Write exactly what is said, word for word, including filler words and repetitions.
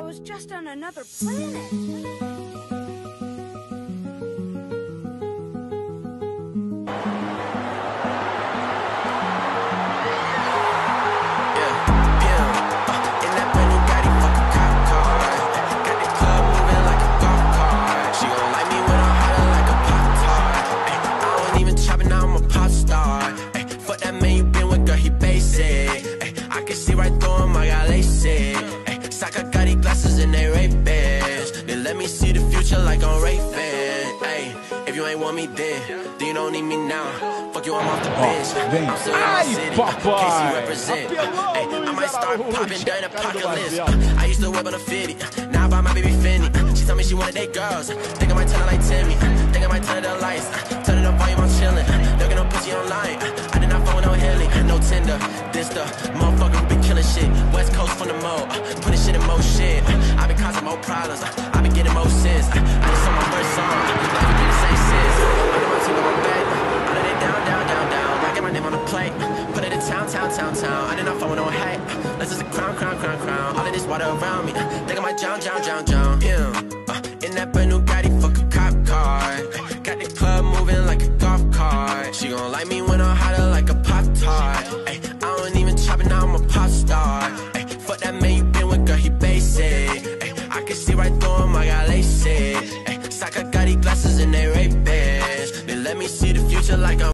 was just on another planet. Like on Ray-Ban, ayy. If you ain't want me then, then you don't need me now. Fuck you, I'm off the bench. I'm still in my city, K C represent. Ayy, I might start popping during apocalypse. I used to whip on a fifty, now I buy my baby Fendi. She told me she wanted that girls, think I might turn her like Timmy. Think I might turn the lights, turn it up volume, I'm chillin'. Looking no pussy online, I did not phone with no Hilly, no Tinder. This the motherfucker who been killing shit. West Coast from the mo, putting shit in more shit. I been causing more problems, I been getting more sins. I just saw my first song, I been the same sins. I know my team on my back, I know they down, down, down, down. I get my name on the plate, put it in town, town, town, town. I did not phone with no hate, this is a crown, crown, crown, crown. All of this water around me, think I might drown, drown, drown, drown. Yeah, uh, in that brand new Gotti, fuck a cop car. Got the club moving like a golf cart. She gon' like me when I'm hotter like a Pop-Tart. Ay, I don't even chop it, now I'm a pop star. Ay, fuck that man you been with, girl, he basic. Ay, I can see right through him, I got LASIK. Ay, Saka got these glasses and they Ray-Bans. They let me see the future like I'm